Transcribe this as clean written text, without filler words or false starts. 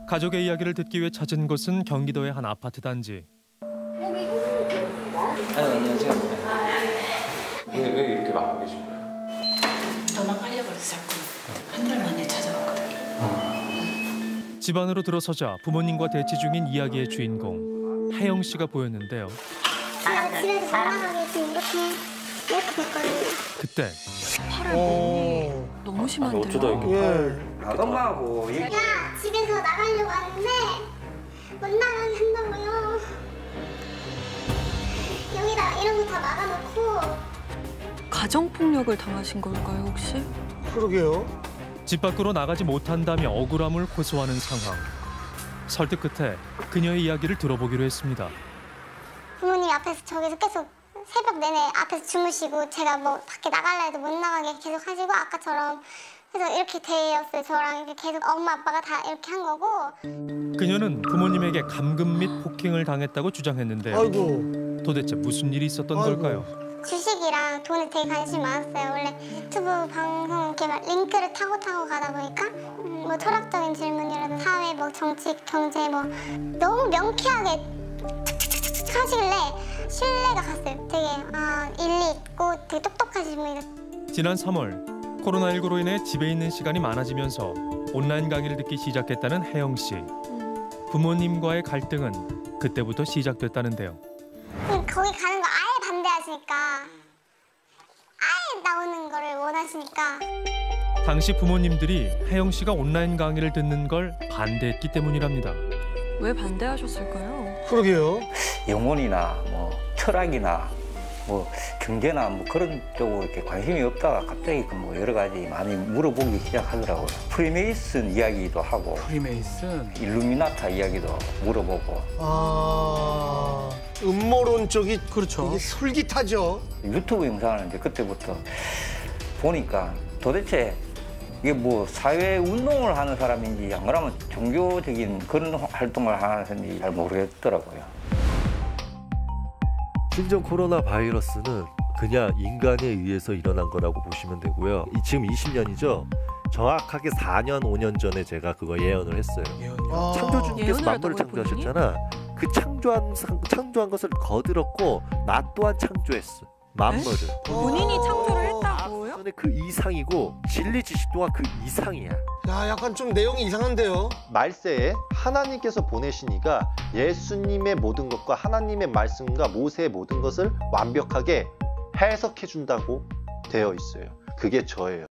가족의 이야기를 듣기 위해 찾은 곳은 경기도의 한 아파트 단지. 안녕하세요. 왜 이렇게 막고 계신 거예요? 도망가려고 해서 자꾸 한 달 만에 찾아왔거든요. 집 안으로 들어서자 부모님과 대치 중인 이야기의 주인공 혜영 씨가 보였는데요. 제가 집에서 못 나가게 지금 이렇게 됐거든요. 그때 팔을 몸이 너무 심한데요. 어쩌다 이렇게 엄마하고 제가 집에서 나가려고 하는데 못 나가게 한다고요. 여기다 이런 거 다 막아놓고. 가정폭력을 당하신 걸까요, 혹시? 그러게요. 집 밖으로 나가지 못한다며 억울함을 호소하는 상황. 설득 끝에 그녀의 이야기를 들어보기로 했습니다. 부모님 앞에서 저기서 계속 새벽 내내 앞에서 주무시고 제가 뭐 밖에 나갈라 해도 못 나가게 계속 하시고 아까처럼 그래서 이렇게 대였어요. 저랑 이렇게 계속 엄마 아빠가 다 이렇게 한 거고. 그녀는 부모님에게 감금 및 폭행을 당했다고 주장했는데요. 아이고. 도대체 무슨 일이 있었던 걸까요? 주식이랑 돈에 되게 관심이 많았어요. 원래 유튜브 방송 이렇게 막 링크를 타고 가다 보니까 뭐 철학적인 질문이라도 사회, 뭐 정치, 경제 뭐 너무 명쾌하게 하시길래 신뢰가 갔어요. 되게 일리 있고 되게 똑똑하신 분이다. 지난 3월 코로나19로 인해 집에 있는 시간이 많아지면서 온라인 강의를 듣기 시작했다는 혜영 씨. 부모님과의 갈등은 그때부터 시작됐다는데요. 거기 가는 거 아예 반대하시니까 아예 나오는 거를 원하시니까. 당시 부모님들이 혜영 씨가 온라인 강의를 듣는 걸 반대했기 때문이랍니다. 왜 반대하셨을까요? 그러게요. 영혼이나 뭐 철학이나 뭐 경제나 뭐 그런 쪽으로 이렇게 관심이 없다가 갑자기 그 뭐 여러 가지 많이 물어보기 시작하더라고요. 프리메이슨 이야기도 하고, 프리메이슨, 일루미나타 이야기도 물어보고. 음모론 쪽이 그렇죠. 되게 솔깃하죠. 유튜브 영상을 이제 그때부터 보니까 도대체 이게 뭐 사회 운동을 하는 사람인지 안 그러면 종교적인 그런 활동을 하는 사람인지 잘 모르겠더라고요. 신종 코로나 바이러스는 그냥 인간에 의해서 일어난 거라고 보시면 되고요. 지금 20년이죠. 정확하게 4년, 5년 전에 제가 그거 예언을 했어요. 창조주님께서 예언을 만물을 했다고요, 창조하셨잖아. 그 창조한 것을 거들었고 나 또한 창조했어. 만물을. 본인이 창조를 했다고요? 전에 그 이상이고 진리 지식 또한 그 이상이야. 야, 약간 좀 내용이 이상한데요. 말세에 하나님께서 보내시니가 예수님의 모든 것과 하나님의 말씀과 모세의 모든 것을 완벽하게 해석해 준다고 되어 있어요. 그게 저예요.